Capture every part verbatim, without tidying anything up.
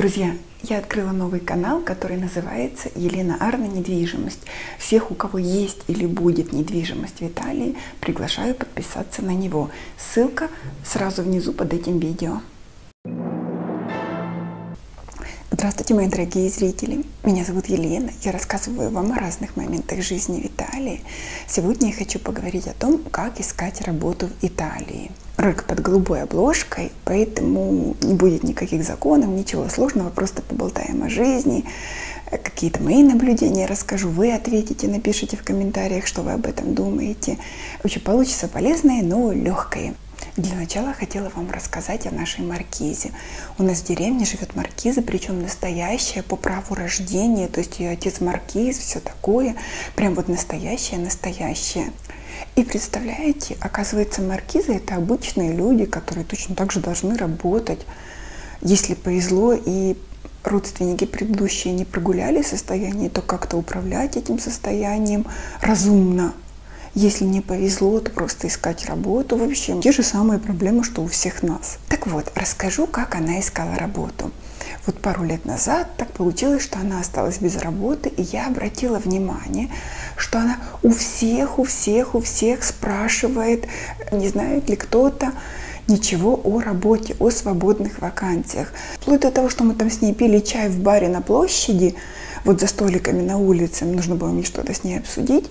Друзья, я открыла новый канал, который называется Елена Арна «Недвижимость». Всех, у кого есть или будет недвижимость в Италии, приглашаю подписаться на него. Ссылка сразу внизу под этим видео. Здравствуйте, мои дорогие зрители! Меня зовут Елена. Я рассказываю вам о разных моментах жизни в Италии. Сегодня я хочу поговорить о том, как искать работу в Италии. Ролик под голубой обложкой, поэтому не будет никаких законов, ничего сложного, просто поболтаем о жизни, какие-то мои наблюдения расскажу, вы ответите, напишите в комментариях, что вы об этом думаете. Вообще получится полезное, но легкое. Для начала хотела вам рассказать о нашей маркизе. У нас в деревне живет маркиза, причем настоящая по праву рождения, то есть ее отец маркиз, все такое, прям вот настоящая-настоящая. И представляете, оказывается, маркизы — это обычные люди, которые точно так же должны работать. Если повезло и родственники предыдущие не прогуляли состояние, то как-то управлять этим состоянием разумно. Если не повезло, то просто искать работу. В общем, те же самые проблемы, что у всех нас. Так вот, расскажу, как она искала работу. Вот пару лет назад так получилось, что она осталась без работы, и я обратила внимание, что она у всех, у всех, у всех спрашивает, не знает ли кто-то ничего о работе, о свободных вакансиях. Вплоть до того, что мы там с ней пили чай в баре на площади, вот за столиками на улице, нужно было мне что-то с ней обсудить,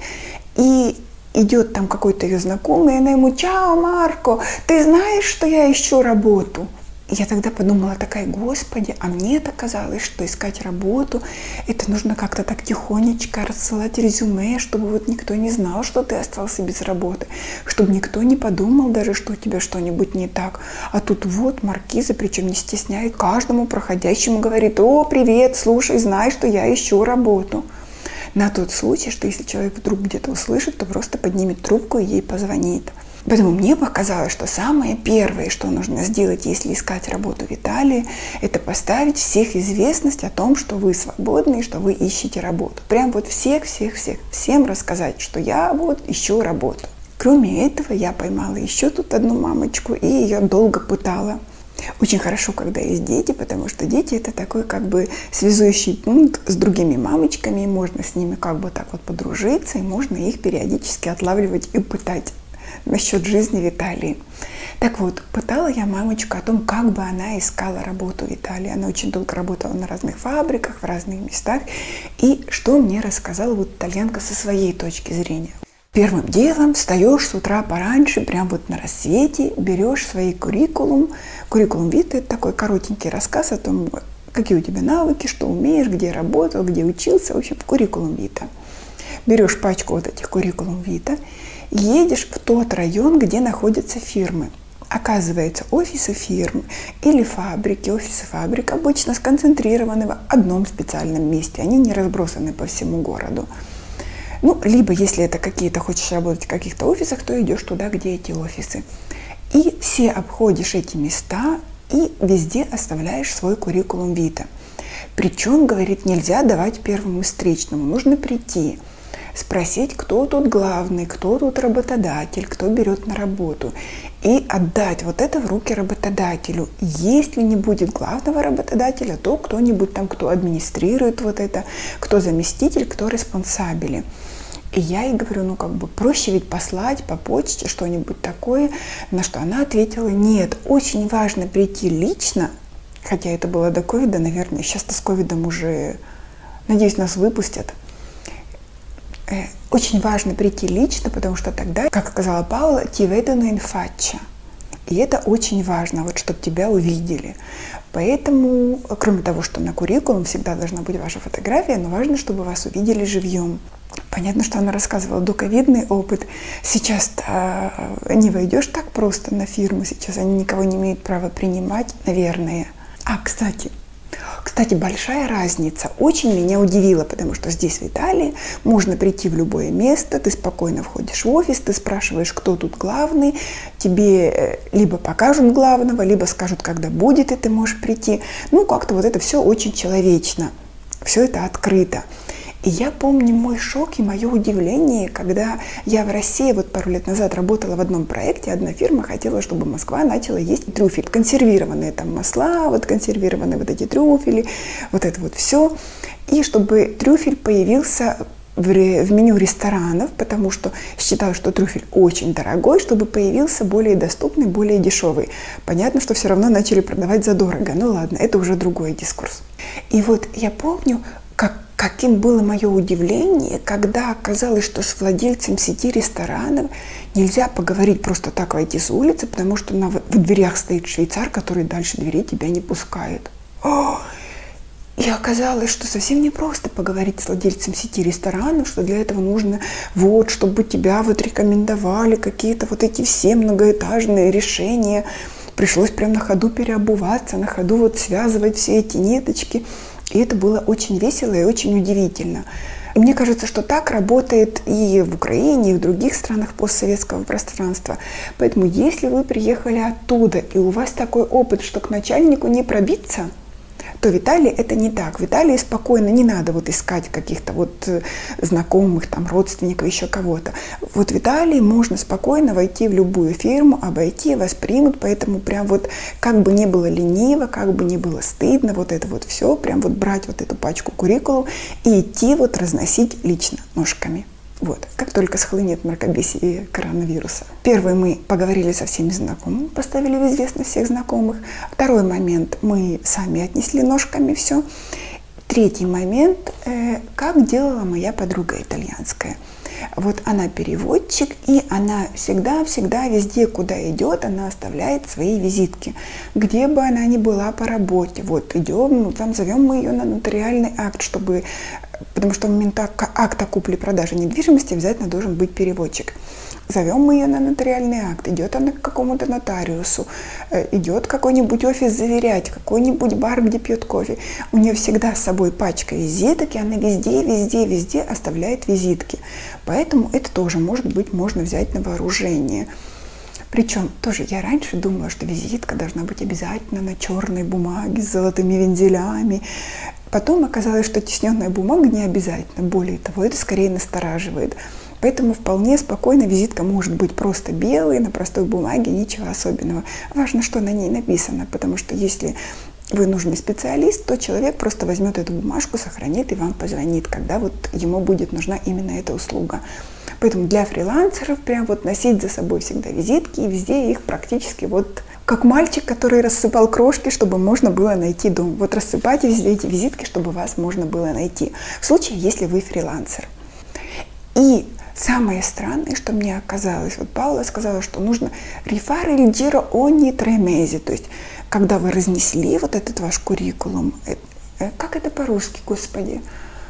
и идет там какой-то ее знакомый, и она ему: «Чао, Марко, ты знаешь, что я ищу работу?» И я тогда подумала такая: господи, а мне-то казалось, что искать работу — это нужно как-то так тихонечко рассылать резюме, чтобы вот никто не знал, что ты остался без работы, чтобы никто не подумал даже, что у тебя что-нибудь не так. А тут вот маркиза, причем не стесняет, каждому проходящему говорит: «О, привет, слушай, знай, что я ищу работу». На тот случай, что если человек вдруг где-то услышит, то просто поднимет трубку и ей позвонит. Поэтому мне показалось, что самое первое, что нужно сделать, если искать работу в Италии, это поставить всех известность о том, что вы свободны и что вы ищете работу. Прям вот всех-всех-всех, всем рассказать, что я вот ищу работу. Кроме этого, я поймала еще тут одну мамочку и ее долго пытала. Очень хорошо, когда есть дети, потому что дети — это такой как бы связующий пункт с другими мамочками, и можно с ними как бы так вот подружиться, и можно их периодически отлавливать и пытать насчет жизни в Италии. Так вот, пытала я мамочку о том, как бы она искала работу в Италии. Она очень долго работала на разных фабриках, в разных местах. И что мне рассказала вот итальянка со своей точки зрения. Первым делом встаешь с утра пораньше, прям вот на рассвете, берешь свой куррикулум. Куррикулум вита — это такой коротенький рассказ о том, какие у тебя навыки, что умеешь, где работал, где учился. В общем, куррикулум вита. Берешь пачку вот этих куррикулум вита, едешь в тот район, где находятся фирмы. Оказывается, офисы фирм или фабрики, офисы фабрик обычно сконцентрированы в одном специальном месте. Они не разбросаны по всему городу. Ну, либо, если это какие-то, хочешь работать в каких-то офисах, то идешь туда, где эти офисы. И все обходишь эти места и везде оставляешь свой куррикулум вита. Причем, говорит, нельзя давать первому встречному, нужно прийти, спросить, кто тут главный, кто тут работодатель, кто берет на работу, и отдать вот это в руки работодателю. Если не будет главного работодателя, то кто-нибудь там, кто администрирует вот это, кто заместитель, кто респонсабель. И я ей говорю: ну как бы проще ведь послать по почте что-нибудь такое, на что она ответила: нет, очень важно прийти лично, хотя это было до ковида, наверное, сейчас-то с ковидом уже, надеюсь, нас выпустят. Очень важно прийти лично, потому что тогда, как сказала Паула, ti vedono in faccia. И это очень важно, вот, чтобы тебя увидели. Поэтому, кроме того, что на куррикулум всегда должна быть ваша фотография, но важно, чтобы вас увидели живьем. Понятно, что она рассказывала доковидный опыт. Сейчас-то не войдешь так просто на фирму, сейчас они никого не имеют права принимать, наверное. А, кстати, Кстати, большая разница очень меня удивила, потому что здесь, в Италии, можно прийти в любое место, ты спокойно входишь в офис, ты спрашиваешь, кто тут главный, тебе либо покажут главного, либо скажут, когда будет, и ты можешь прийти. Ну, как-то вот это все очень человечно, все это открыто. И я помню мой шок и мое удивление, когда я в России вот пару лет назад работала в одном проекте, одна фирма хотела, чтобы Москва начала есть трюфель, консервированные там масла, вот консервированные вот эти трюфели, вот это вот все. И чтобы трюфель появился в, в меню ресторанов, потому что считала, что трюфель очень дорогой, чтобы появился более доступный, более дешевый. Понятно, что все равно начали продавать задорого. Ну ладно, это уже другой дискурс. И вот я помню, как Каким было мое удивление, когда оказалось, что с владельцем сети ресторанов нельзя поговорить просто так, войти с улицы, потому что на, в дверях стоит швейцар, который дальше двери тебя не пускает. О! И оказалось, что совсем не просто поговорить с владельцем сети ресторанов, что для этого нужно, вот, чтобы тебя вот рекомендовали какие-то вот эти все многоэтажные решения. Пришлось прям на ходу переобуваться, на ходу вот связывать все эти ниточки. И это было очень весело и очень удивительно. И мне кажется, что так работает и в Украине, и в других странах постсоветского пространства. Поэтому если вы приехали оттуда, и у вас такой опыт, что к начальнику не пробиться, то в Италии это не так. В Италии спокойно не надо вот искать каких-то вот знакомых, там, родственников, еще кого-то. Вот в Италии можно спокойно войти в любую фирму, обойти, вас примут, поэтому прям вот как бы не было лениво, как бы не было стыдно, вот это вот все, прям вот брать вот эту пачку куррикулум и идти вот разносить лично ножками. Вот, как только схлынет мракобесие коронавируса. Первый, мы поговорили со всеми знакомыми, поставили в известность всех знакомых. Второй момент, мы сами отнесли ножками все. Третий момент, э, как делала моя подруга итальянская. Вот она переводчик, и она всегда-всегда везде, куда идет, она оставляет свои визитки. Где бы она ни была по работе, вот идем, ну, там зовем мы ее на нотариальный акт, чтобы, потому что в момент акта купли-продажи недвижимости обязательно должен быть переводчик. Зовем мы ее на нотариальный акт, идет она к какому-то нотариусу, идет какой-нибудь офис заверять, какой-нибудь бар, где пьет кофе. У нее всегда с собой пачка визиток, и она везде, везде, везде оставляет визитки. Поэтому это тоже, может быть, можно взять на вооружение. Причем тоже я раньше думала, что визитка должна быть обязательно на черной бумаге с золотыми вензелями. Потом оказалось, что тисненная бумага не обязательно. Более того, это скорее настораживает. Поэтому вполне спокойно визитка может быть просто белой, на простой бумаге, ничего особенного. Важно, что на ней написано, потому что если вы нужный специалист, то человек просто возьмет эту бумажку, сохранит и вам позвонит, когда вот ему будет нужна именно эта услуга. Поэтому для фрилансеров прям вот носить за собой всегда визитки, и везде их практически вот как мальчик, который рассыпал крошки, чтобы можно было найти дом. Вот рассыпайте везде эти визитки, чтобы вас можно было найти. В случае, если вы фрилансер. И самое странное, что мне оказалось, вот Паула сказала, что нужно rifare il giro ogni tre mesi, то есть когда вы разнесли вот этот ваш куррикулум, как это по-русски, господи,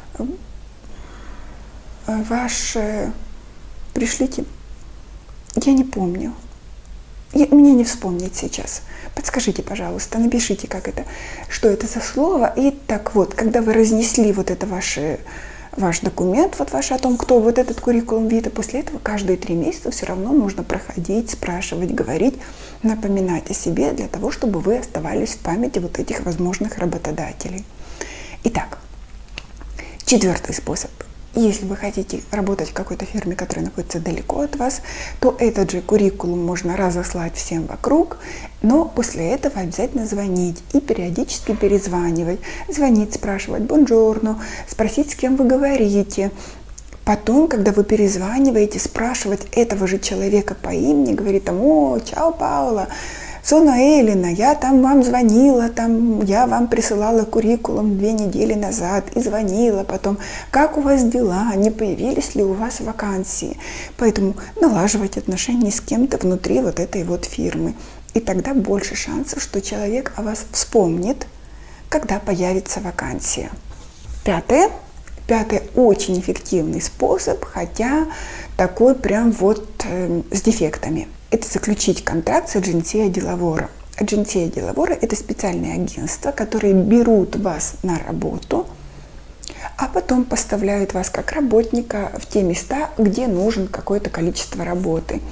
ваш, пришлите, я не помню, я, мне не вспомнить сейчас, подскажите, пожалуйста, напишите, как это, что это за слово, и так вот, когда вы разнесли вот это ваше ваш документ, вот ваш о том, кто вот этот куррикулум вита, после этого каждые три месяца все равно нужно проходить, спрашивать, говорить, напоминать о себе для того, чтобы вы оставались в памяти вот этих возможных работодателей. Итак, четвертый способ. Если вы хотите работать в какой-то фирме, которая находится далеко от вас, то этот же куррикулум можно разослать всем вокруг, но после этого обязательно звонить и периодически перезванивать. Звонить, спрашивать «бонжорно», спросить, с кем вы говорите. Потом, когда вы перезваниваете, спрашивать этого же человека по имени, говорит там «О, чао, Паула, Соно Элина, я там вам звонила, там, я вам присылала куррикулум две недели назад и звонила потом, как у вас дела, не появились ли у вас вакансии». Поэтому налаживать отношения с кем-то внутри вот этой вот фирмы. И тогда больше шансов, что человек о вас вспомнит, когда появится вакансия. Пятое. Пятый очень эффективный способ, хотя такой прям вот э, с дефектами. Это заключить контракт с Agenzia di Lavoro. Agenzia di Lavoro – это специальные агентства, которые берут вас на работу, а потом поставляют вас как работника в те места, где нужен какое-то количество работы.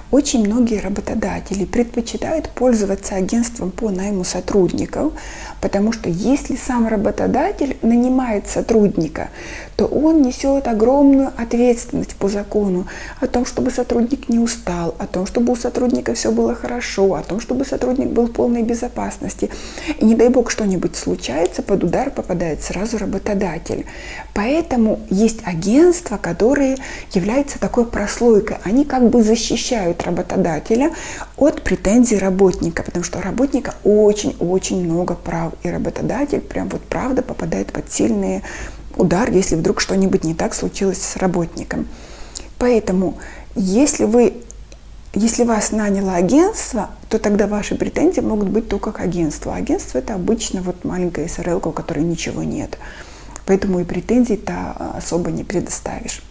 Очень многие работодатели предпочитают пользоваться агентством по найму сотрудников, потому что если сам работодатель нанимает сотрудника, то он несет огромную ответственность по закону о том, чтобы сотрудник не устал, о том, чтобы у сотрудника все было хорошо, о том, чтобы сотрудник был в полной безопасности. И не дай бог что-нибудь случается, под удар попадает сразу работодатель. Поэтому есть агентства, которые являются такой прослойкой. Они как бы защищают работодателя от претензий работника, потому что у работника очень-очень много прав, и работодатель прям вот правда попадает под сильный удар, если вдруг что-нибудь не так случилось с работником. Поэтому, если вы, если вас наняло агентство, то тогда ваши претензии могут быть только к агентству. Агентство — это обычно вот маленькая эс эр эл, у которой ничего нет. Поэтому и претензий-то особо не предоставишь.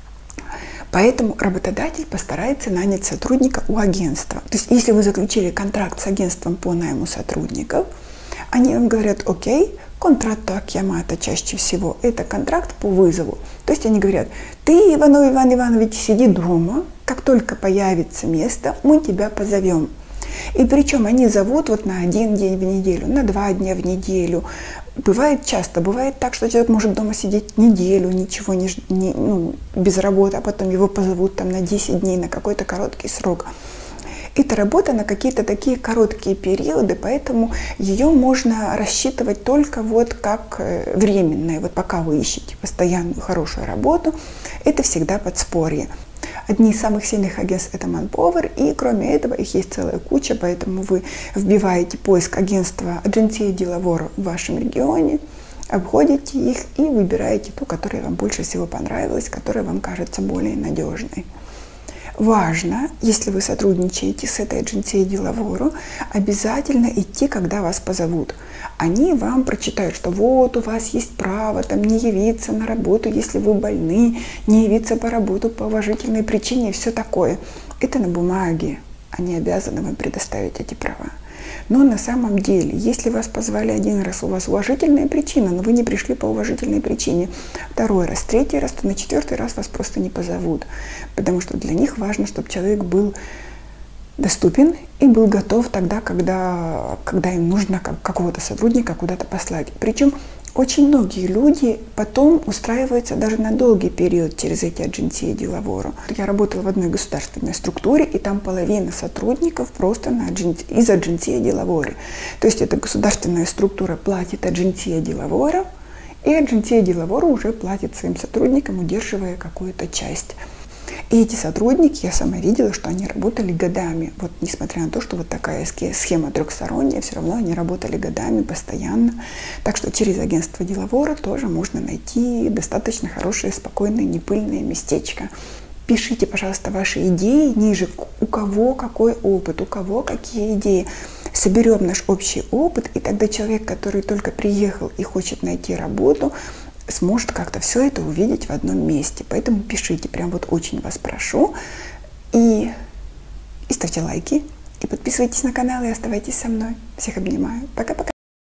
Поэтому работодатель постарается нанять сотрудника у агентства. То есть, если вы заключили контракт с агентством по найму сотрудников, они вам говорят: окей, контракт chiamata чаще всего это контракт по вызову. То есть они говорят: ты, Иванов Иван Иванович, сиди дома, как только появится место, мы тебя позовем. И причем они зовут вот на один день в неделю, на два дня в неделю. Бывает часто, бывает так, что человек может дома сидеть неделю, ничего не, не ну, без работы, а потом его позовут там на десять дней, на какой-то короткий срок. Это работа на какие-то такие короткие периоды, поэтому ее можно рассчитывать только вот как временное. Вот пока вы ищете постоянную хорошую работу, это всегда подспорье. Одни из самых сильных агентств — это Manpower, и кроме этого их есть целая куча, поэтому вы вбиваете поиск агентства Agenzia di Lavoro в вашем регионе, обходите их и выбираете ту, которая вам больше всего понравилась, которая вам кажется более надежной. Важно, если вы сотрудничаете с этой Agenzia di Lavoro, обязательно идти, когда вас позовут. Они вам прочитают, что вот у вас есть право там не явиться на работу, если вы больны, не явиться по работу по уважительной причине и все такое. Это на бумаге. Они обязаны вам предоставить эти права. Но на самом деле, если вас позвали один раз, у вас уважительная причина, но вы не пришли по уважительной причине, второй раз, третий раз, то на четвертый раз вас просто не позовут. Потому что для них важно, чтобы человек был доступен и был готов тогда, когда, когда им нужно как, какого-то сотрудника куда-то послать. Причем очень многие люди потом устраиваются даже на долгий период через эти Agenzia di Lavoro. Я работала в одной государственной структуре, и там половина сотрудников просто на Agenzia, из Agenzia di Lavoro. То есть эта государственная структура платит Agenzia di Lavoro, и Agenzia di Lavoro уже платит своим сотрудникам, удерживая какую-то часть. И эти сотрудники, я сама видела, что они работали годами. Вот несмотря на то, что вот такая схема трехсторонняя, все равно они работали годами, постоянно. Так что через агентство di Lavoro тоже можно найти достаточно хорошее, спокойное, непыльное местечко. Пишите, пожалуйста, ваши идеи ниже, у кого какой опыт, у кого какие идеи. Соберем наш общий опыт, и тогда человек, который только приехал и хочет найти работу, сможет как-то все это увидеть в одном месте. Поэтому пишите, прям вот очень вас прошу. И, и ставьте лайки, и подписывайтесь на канал, и оставайтесь со мной. Всех обнимаю. Пока-пока.